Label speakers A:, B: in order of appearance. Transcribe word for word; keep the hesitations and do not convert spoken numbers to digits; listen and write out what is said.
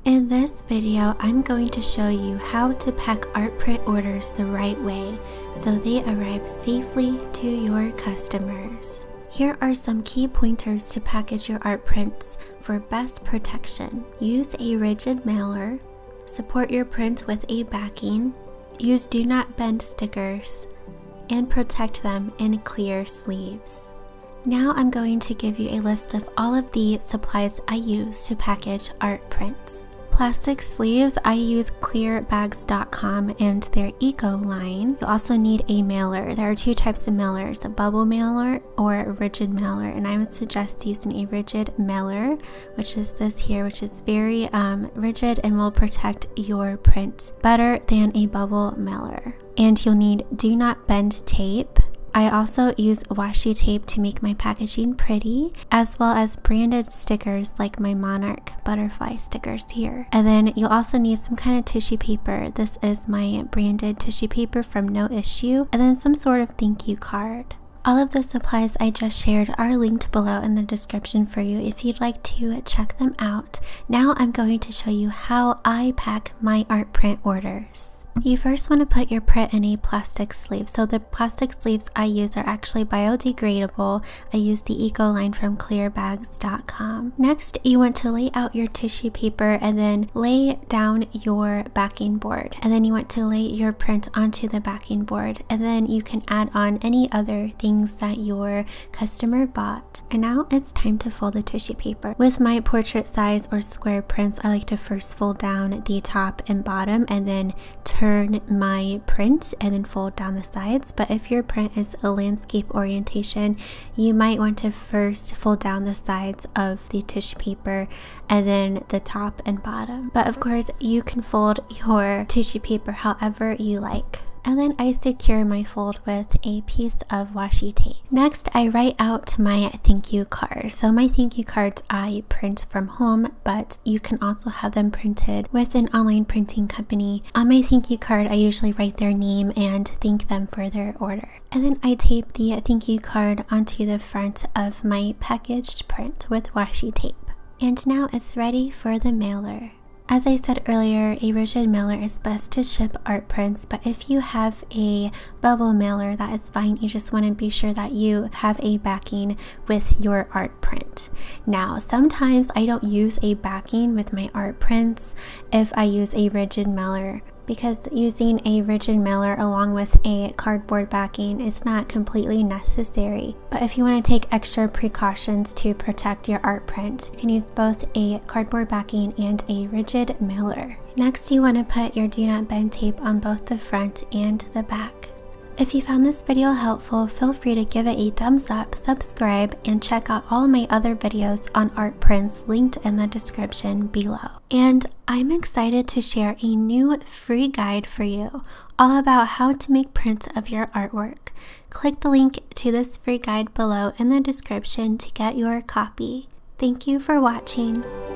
A: In this video, I'm going to show you how to pack art print orders the right way so they arrive safely to your customers. Here are some key pointers to package your art prints for best protection. Use a rigid mailer. Support your print with a backing. Use do not bend stickers and protect them in clear sleeves. Now I'm going to give you a list of all of the supplies I use to package art prints. Plastic sleeves, I use clear bags dot com and their eco line. You also need a mailer. There are two types of mailers, a bubble mailer or a rigid mailer, and I would suggest using a rigid mailer, which is this here, which is very um, rigid and will protect your print better than a bubble mailer. And you'll need do not bend tape. I also use washi tape to make my packaging pretty, as well as branded stickers like my Monarch butterfly stickers here. And then you'll also need some kind of tissue paper. This is my branded tissue paper from No Issue, and then some sort of thank you card. All of the supplies I just shared are linked below in the description for you if you'd like to check them out. Now I'm going to show you how I pack my art print orders. You first want to put your print in a plastic sleeve. So the plastic sleeves I use are actually biodegradable. I use the eco line from clear bags dot com. Next, you want to lay out your tissue paper and then lay down your backing board. And then you want to lay your print onto the backing board. And then you can add on any other things that your customer bought. And now it's time to fold the tissue paper. With my portrait size or square prints, I like to first fold down the top and bottom and then turn Turn my print and then fold down the sides. But if your print is a landscape orientation, you might want to first fold down the sides of the tissue paper and then the top and bottom. But of course, you can fold your tissue paper however you like. And then I secure my fold with a piece of washi tape. Next, I write out my thank you card. So my thank you cards I print from home, but you can also have them printed with an online printing company. On my thank you card, I usually write their name and thank them for their order. And then I tape the thank you card onto the front of my packaged print with washi tape. And now it's ready for the mailer. As I said earlier, a rigid mailer is best to ship art prints, but if you have a bubble mailer, that is fine. You just want to be sure that you have a backing with your art print. Now, sometimes I don't use a backing with my art prints if I use a rigid mailer, because using a rigid mailer along with a cardboard backing is not completely necessary. But if you want to take extra precautions to protect your art print, you can use both a cardboard backing and a rigid mailer. Next, you want to put your do not bend tape on both the front and the back. If you found this video helpful, feel free to give it a thumbs up, subscribe, and check out all my other videos on art prints linked in the description below. And I'm excited to share a new free guide for you all about how to make prints of your artwork. Click the link to this free guide below in the description to get your copy. Thank you for watching.